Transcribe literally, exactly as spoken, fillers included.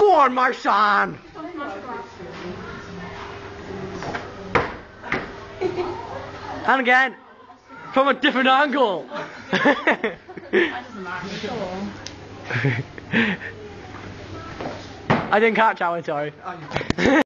Go on, my son! And again, from a different angle. That doesn't matter at all. I didn't catch that one, sorry.